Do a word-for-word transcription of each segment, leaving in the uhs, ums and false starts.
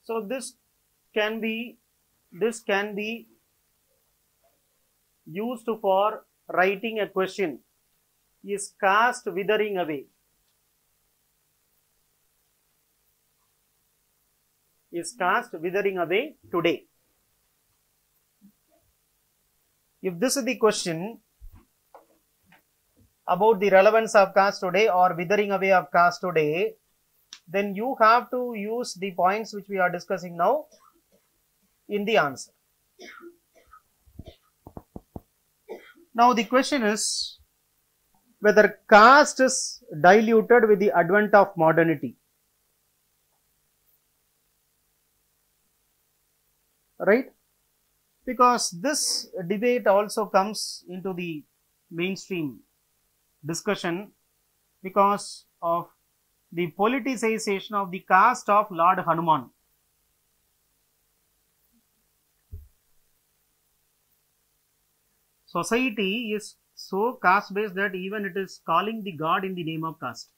So this can be, this can be used for writing a question. Is caste withering away? Is caste withering away today? If this is the question about the relevance of caste today or withering away of caste today, then you have to use the points which we are discussing now in the answer. Now the question is whether caste is diluted with the advent of modernity. Right? Because this debate also comes into the mainstream discussion because of the politicization of the caste of Lord Hanuman. Society is so caste based that even it is calling the god in the name of caste.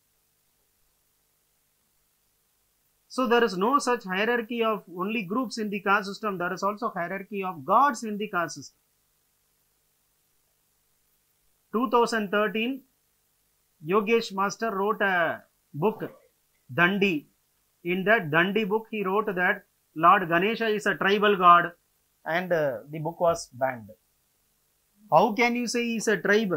So there is no such hierarchy of only groups in the caste system. There is also hierarchy of gods in the caste system. two thousand thirteen, Yogesh Master wrote a book, Dandi. In that Dandi book, he wrote that Lord Ganesha is a tribal god, and uh, the book was banned. How can you say he is a tribe?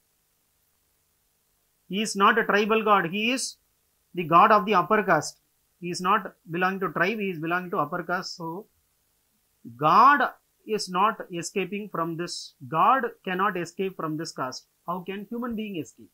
He is not a tribal god. He is the god of the upper caste. He is not belonging to tribe. He is belonging to upper caste. So, God is not escaping from this. God cannot escape from this caste. How can human being escape?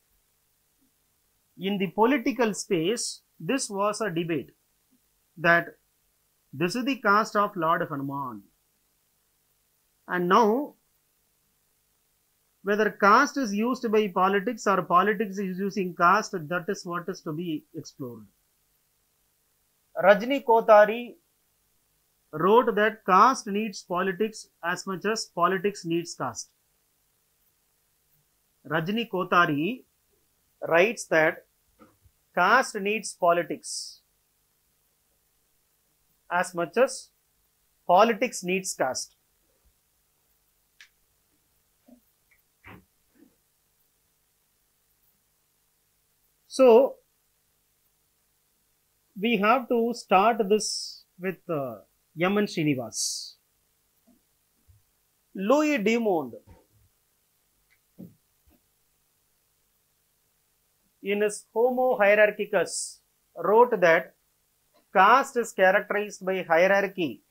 In the political space, this was a debate that this is the caste of Lord Hanuman. And now, whether caste is used by politics or politics is using caste, that is what is to be explored. Rajni Kothari wrote that caste needs politics as much as politics needs caste. Rajni Kothari writes that caste needs politics as much as politics needs caste. So, we have to start this with uh, M N Srinivas. Louis Dumont, in his Homo Hierarchicus, wrote that caste is characterized by hierarchy.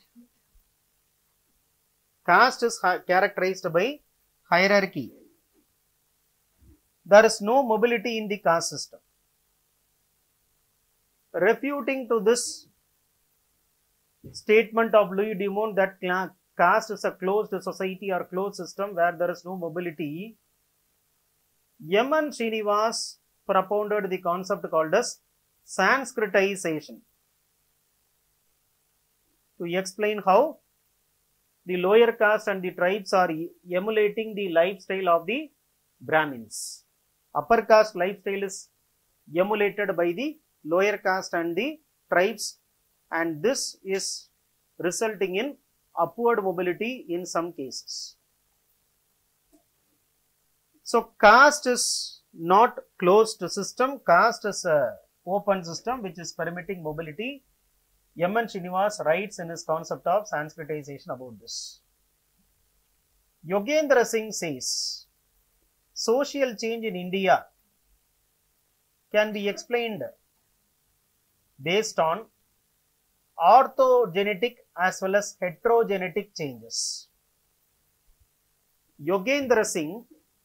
Caste is characterized by hierarchy. There is no mobility in the caste system. Refuting to this statement of Louis Dumont that caste is a closed society or closed system where there is no mobility, M N Srinivas propounded the concept called as Sanskritization to explain how the lower caste and the tribes are emulating the lifestyle of the Brahmins. Upper caste lifestyle is emulated by the lower caste and the tribes, and this is resulting in upward mobility in some cases. So, caste is not closed system, caste is a open system which is permitting mobility. M N Srinivas writes in his concept of Sanskritization about this. Yogendra Singh says, social change in India can be explained based on orthogenetic as well as heterogenetic changes. Yogendra Singh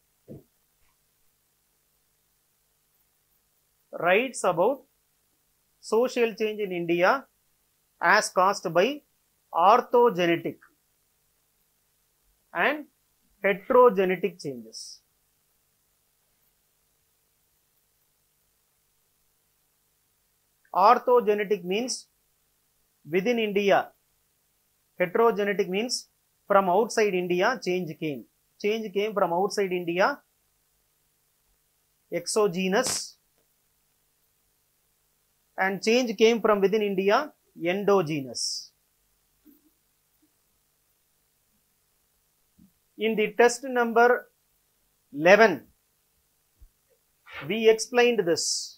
writes about social change in India as caused by orthogenetic and heterogenetic changes. Orthogenetic means within India. Heterogenetic means from outside India change came. Change came from outside India, exogenous, and change came from within India, endogenous. In the test number eleven, we explained this.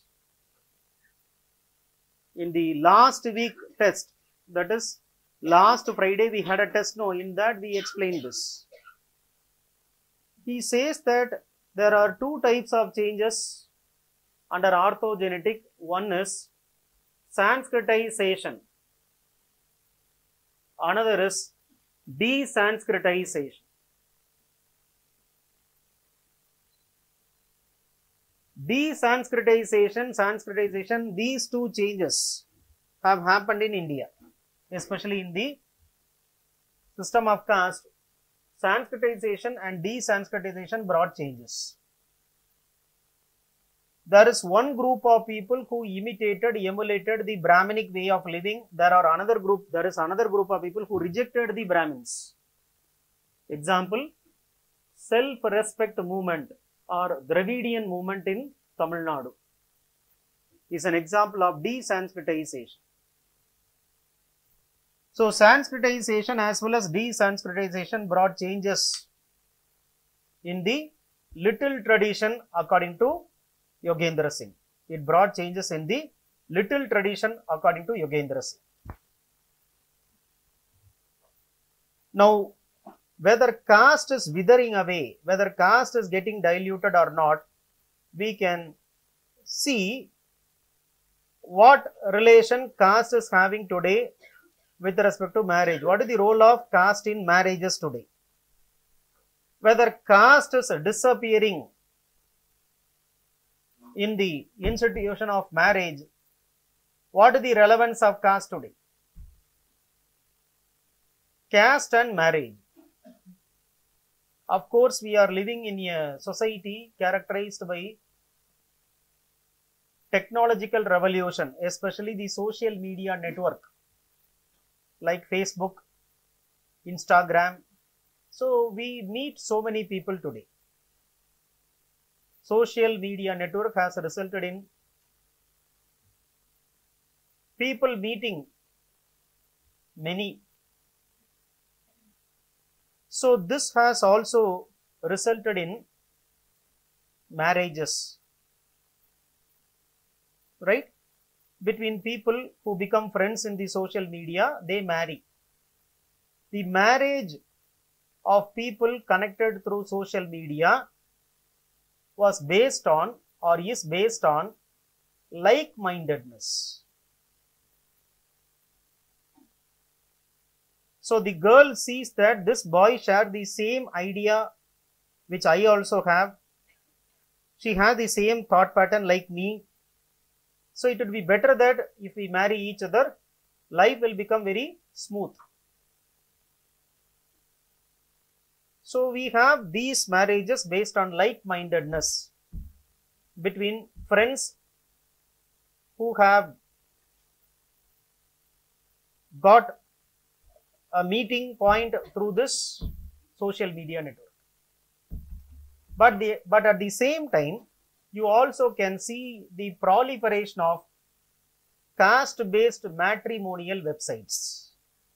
In the last week test, that is last Friday we had a test, no, in that we explained this. He says that there are two types of changes under orthogenetic. One is Sanskritization, another is de-Sanskritization. De-Sanskritization, Sanskritization, these two changes have happened in India, especially in the system of caste. Sanskritization and de-Sanskritization brought changes. There is one group of people who imitated, emulated the Brahminic way of living. There are another group, there is another group of people who rejected the Brahmins. Example, self-respect movement or Dravidian movement in Tamil Nadu is an example of de-Sanskritization. So, Sanskritization as well as de-Sanskritization brought changes in the little tradition according to Yogendra Singh. It brought changes in the little tradition according to Yogendra Singh. Now, whether caste is withering away, whether caste is getting diluted or not, we can see what relation caste is having today with respect to marriage. What is the role of caste in marriages today? Whether caste is disappearing in the institution of marriage, what is the relevance of caste today? Caste and marriage. Of course, we are living in a society characterized by technological revolution, especially the social media network like Facebook, Instagram. So, we meet so many people today. Social media network has resulted in people meeting many. So, this has also resulted in marriages, right? Between people who become friends in the social media, they marry. The marriage of people connected through social media was based on or is based on like-mindedness. So, the girl sees that this boy shared the same idea which I also have. She has the same thought pattern like me. So, it would be better that if we marry each other, life will become very smooth. So, we have these marriages based on like-mindedness between friends who have got a meeting point through this social media network. But, the, but at the same time, you also can see the proliferation of caste-based matrimonial websites.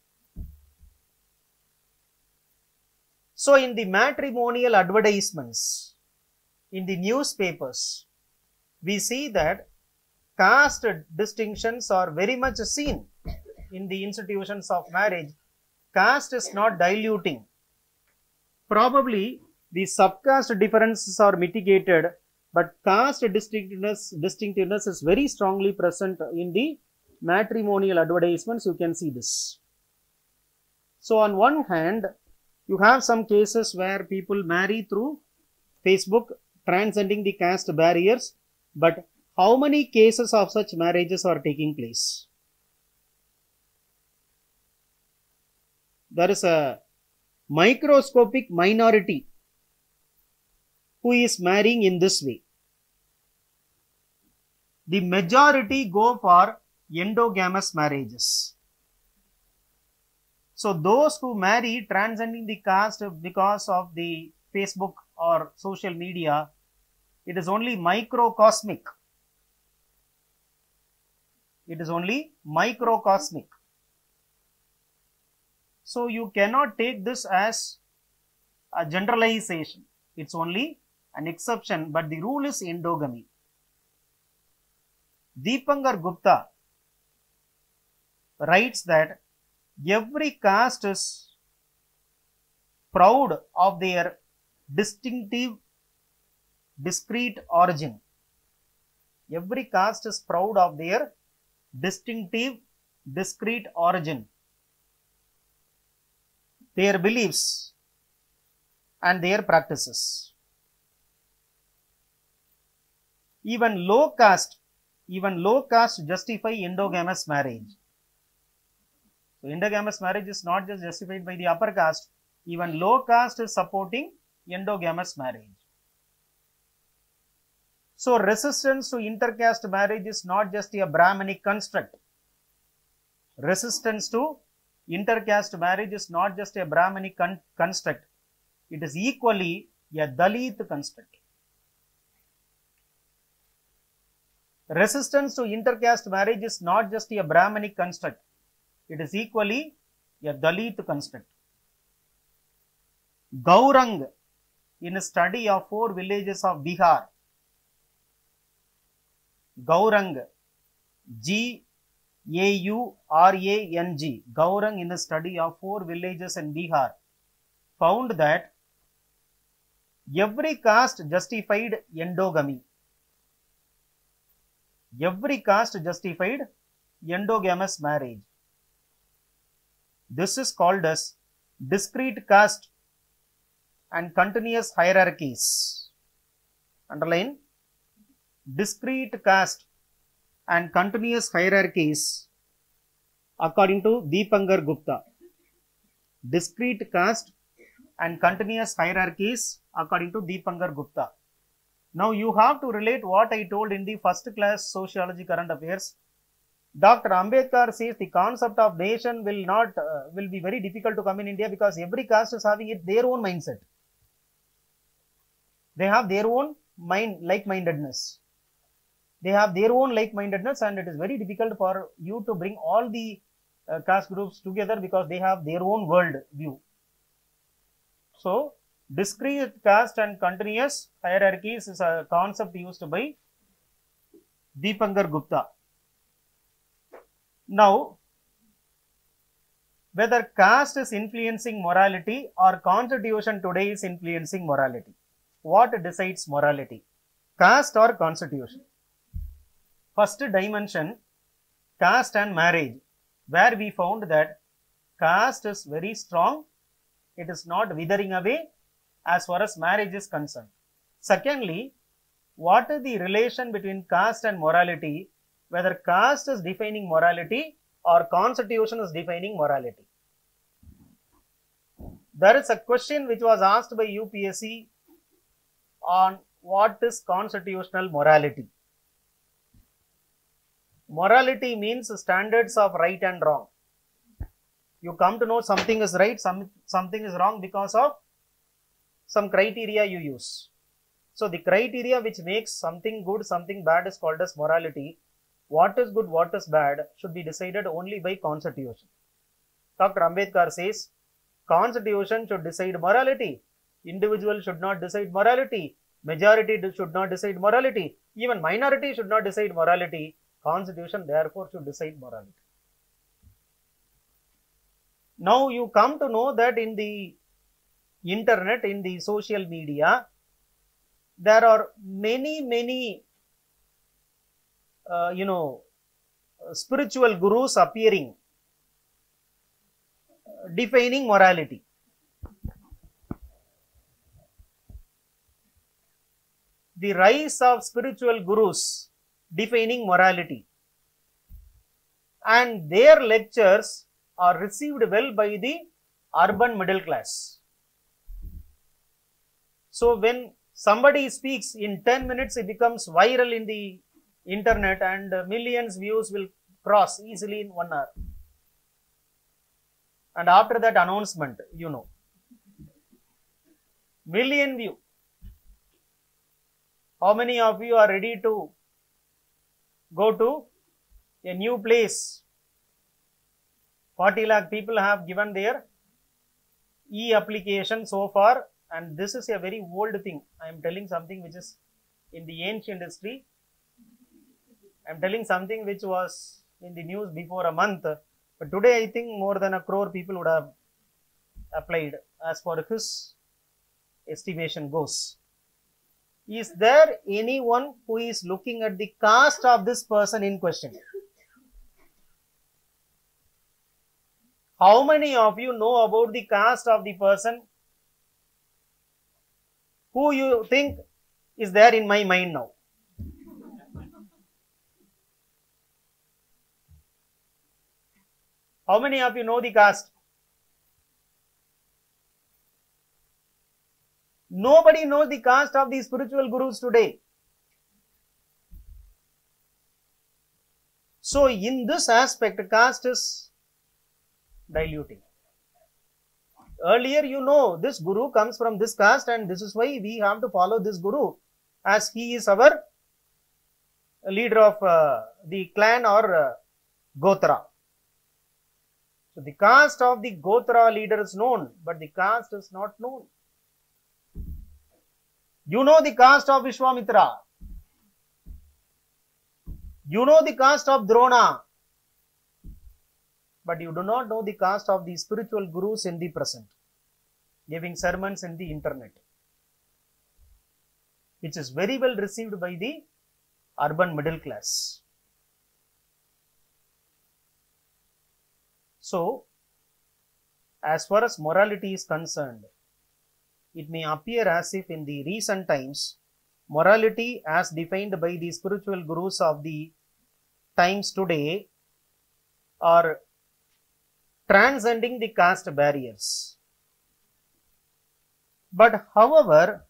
So, in the matrimonial advertisements, in the newspapers, we see that caste distinctions are very much seen in the institutions of marriage. Caste is not diluting. Probably the subcaste differences are mitigated, but caste distinctiveness, distinctiveness is very strongly present in the matrimonial advertisements. You can see this. So, on one hand, you have some cases where people marry through Facebook, transcending the caste barriers, but how many cases of such marriages are taking place? There is a microscopic minority who is marrying in this way. The majority go for endogamous marriages. So, those who marry transcending the caste because of the Facebook or social media, it is only microcosmic. It is only microcosmic. So you cannot take this as a generalization. It's only an exception, but the rule is endogamy. Deepankar Gupta writes that every caste is proud of their distinctive, discrete origin. Every caste is proud of their distinctive, discrete origin, their beliefs and their practices. Even low caste, even low caste justify endogamous marriage. So endogamous marriage is not just justified by the upper caste, even low caste is supporting endogamous marriage. So resistance to intercaste marriage is not just a Brahminic construct. Resistance to intercaste marriage is not just a Brahminic con construct. It is equally a Dalit construct. Resistance to intercaste marriage is not just a Brahminic construct. It is equally a Dalit construct. Gaurang, in a study of four villages of Bihar, Gaurang, G A U R A N G, Gaurang, in a study of four villages in Bihar, found that every caste justified endogamy. Every caste justified endogamous marriage. This is called as discrete caste and continuous hierarchies. Underline, discrete caste and continuous hierarchies according to Deepankar Gupta. Discrete caste and continuous hierarchies according to Deepankar Gupta. Now you have to relate what I told in the first class Sociology Current Affairs. Doctor Ambedkar says the concept of nation will not uh, will be very difficult to come in India because every caste is having it their own mindset. They have their own mind, like-mindedness. They have their own like-mindedness, and it is very difficult for you to bring all the uh, caste groups together because they have their own world view. So discrete caste and continuous hierarchies is a concept used by Deepankar Gupta. Now, whether caste is influencing morality or constitution today is influencing morality. What decides morality? Caste or constitution? First dimension, caste and marriage, where we found that caste is very strong. It is not withering away as far as marriage is concerned. Secondly, what is the relation between caste and morality, whether caste is defining morality or constitution is defining morality? There is a question which was asked by U P S C on what is constitutional morality. Morality means standards of right and wrong. You come to know something is right, some, something is wrong because of some criteria you use. So the criteria which makes something good, something bad is called as morality. What is good, what is bad should be decided only by constitution. Doctor Ambedkar says constitution should decide morality. Individual should not decide morality. Majority should not decide morality. Even minority should not decide morality. Constitution therefore should decide morality. Now you come to know that in the internet, in the social media, there are many, many, uh, you know, spiritual gurus appearing, uh, defining morality. The rise of spiritual gurus defining morality, and their lectures are received well by the urban middle class. So when somebody speaks, in ten minutes it becomes viral in the internet and millions views will cross easily in one hour. And after that announcement, you know, million view. How many of you are ready to go to a new place. forty lakh people have given their e-application so far, and this is a very old thing. I am telling something which is in the ancient history. I am telling something which was in the news before a month, but today I think more than a crore people would have applied as for his estimation goes. Is there anyone who is looking at the caste of this person in question? How many of you know about the caste of the person who you think is there in my mind now? How many of you know the caste? Nobody knows the caste of the spiritual gurus today. So, in this aspect, caste is diluting. Earlier, you know, this guru comes from this caste, and this is why we have to follow this guru, as he is our leader of uh, the clan or uh, gotra. So, the caste of the gotra leader is known, but the caste is not known. You know the caste of Vishwamitra. You know the caste of Drona. But you do not know the caste of the spiritual gurus in the present, giving sermons in the internet, which is very well received by the urban middle class. So, as far as morality is concerned, it may appear as if in the recent times, morality as defined by the spiritual gurus of the times today are transcending the caste barriers. But however,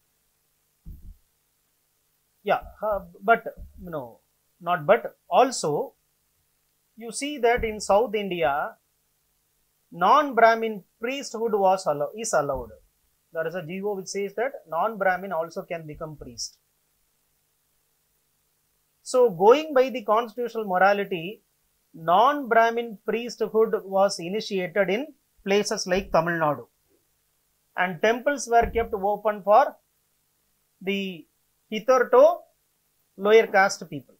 yeah, uh, but no, not but also, you see that in South India, non-Brahmin priesthood was allow, is allowed. There is a G O which says that non-Brahmin also can become priest. So, going by the constitutional morality, non-Brahmin priesthood was initiated in places like Tamil Nadu, and temples were kept open for the hitherto lower caste people.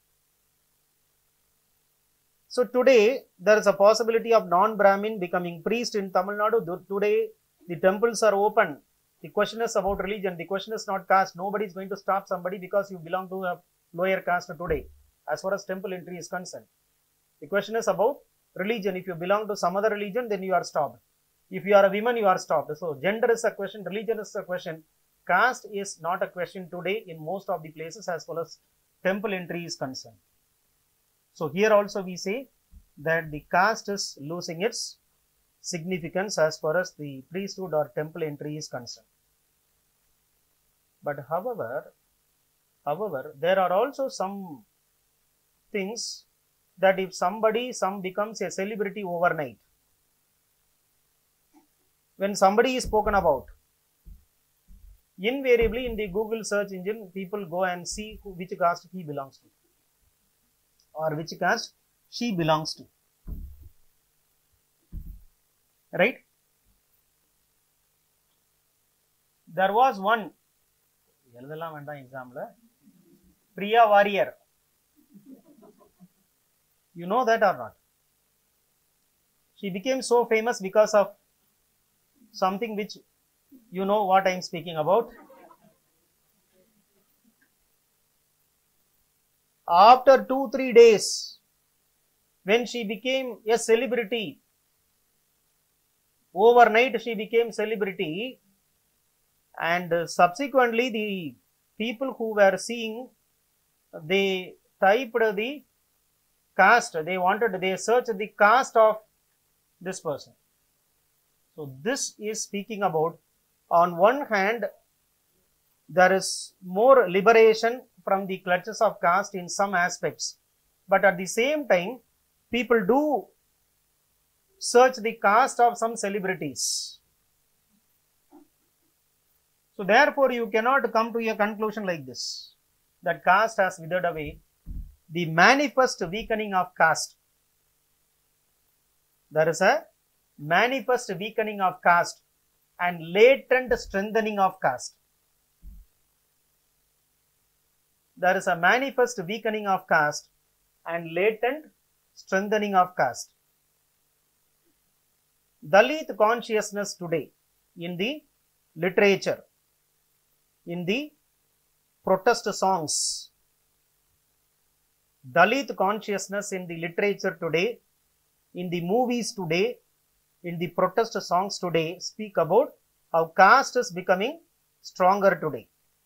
So, today there is a possibility of non-Brahmin becoming priest in Tamil Nadu. Today the temples are open. The question is about religion. The question is not caste. Nobody is going to stop somebody because you belong to a lower caste today, as far as temple entry is concerned. The question is about religion. If you belong to some other religion, then you are stopped. If you are a woman, you are stopped. So, gender is a question, religion is a question. Caste is not a question today in most of the places as far as temple entry is concerned. So, here also we say that the caste is losing its significance as far as the priesthood or temple entry is concerned. But however, however, there are also some things that if somebody, some becomes a celebrity overnight, when somebody is spoken about, invariably in the Google search engine, people go and see who, which caste he belongs to, or which caste she belongs to. Right? There was one Priya Warrior. You know that or not? She became so famous because of something which you know what I am speaking about. After two, three days, when she became a celebrity, overnight she became celebrity, and subsequently the people who were seeing, they typed the caste, they wanted, they searched the caste of this person. So, this is speaking about, on one hand, there is more liberation from the clutches of caste in some aspects, but at the same time, people do search the caste of some celebrities. So, therefore, you cannot come to a conclusion like this, that caste has withered away. The manifest weakening of caste there is a manifest weakening of caste and latent strengthening of caste. There is a manifest weakening of caste and latent strengthening of caste. Dalit consciousness today in the literature, in the protest songs, Dalit consciousness in the literature today, in the movies today, in the protest songs today speak about how caste is becoming stronger today.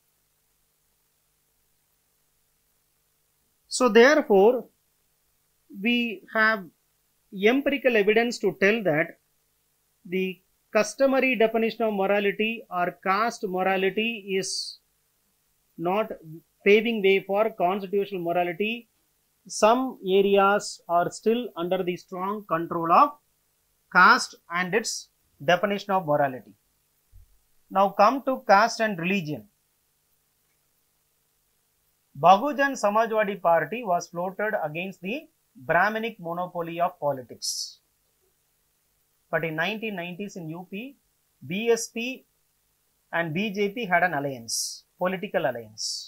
So therefore, we have empirical evidence to tell that the customary definition of morality or caste morality is not paving way for constitutional morality. Some areas are still under the strong control of caste and its definition of morality. Now come to caste and religion. Bahujan Samajwadi Party was floated against the Brahminic monopoly of politics. But in nineteen nineties in U P, B S P and B J P had an alliance, political alliance.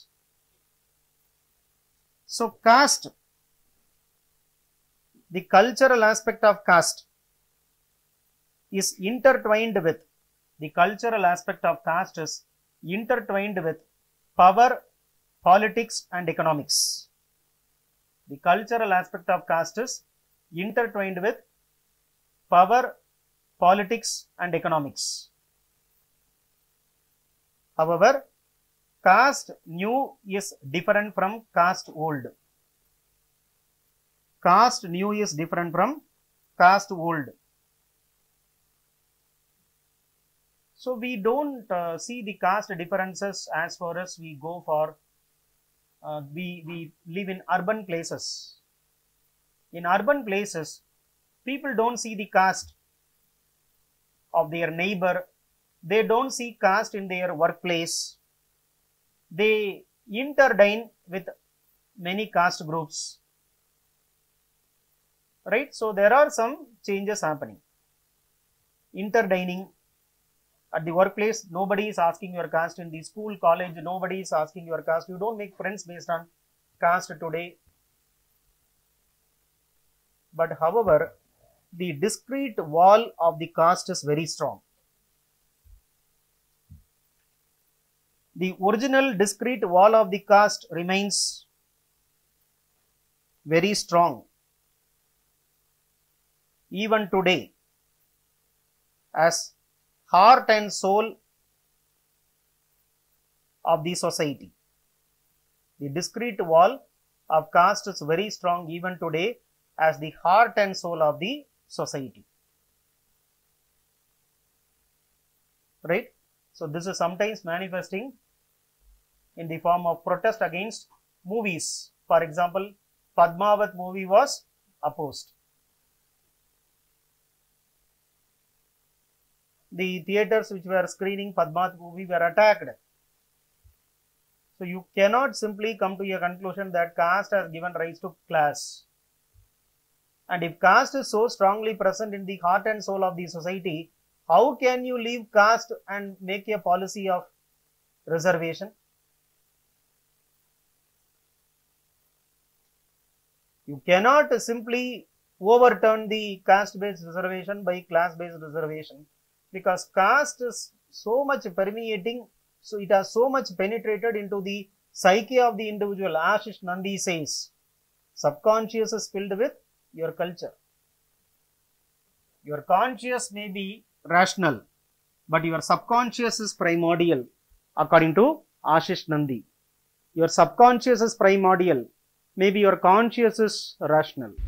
So caste, the cultural aspect of caste is intertwined with, the cultural aspect of caste is intertwined with power, politics and economics. The cultural aspect of caste is intertwined with power, politics and economics. However, caste new is different from caste old. Caste new is different from caste old. So we don't uh, see the caste differences as far as we go for, uh, we, we live in urban places. In urban places, people don't see the caste of their neighbor. They don't see caste in their workplace. They interdine with many caste groups. Right? So there are some changes happening. Interdining. At the workplace, nobody is asking your caste. In the school, college, nobody is asking your caste. You don't make friends based on caste today. But however, the discrete wall of the caste is very strong. The original discrete wall of the caste remains very strong even today as heart and soul of the society. The discrete wall of caste is very strong even today as the heart and soul of the society. Right? So this is sometimes manifesting in the form of protest against movies. For example, Padmavat movie was opposed. The theatres which were screening Padmavat movie were attacked. So you cannot simply come to a conclusion that caste has given rise to class. And if caste is so strongly present in the heart and soul of the society, how can you leave caste and make a policy of reservation? You cannot simply overturn the caste-based reservation by class-based reservation, because caste is so much permeating, so it has so much penetrated into the psyche of the individual. Ashish Nandi says, subconscious is filled with your culture. Your conscious may be rational, but your subconscious is primordial, according to Ashish Nandi. Your subconscious is primordial, maybe your conscious is rational.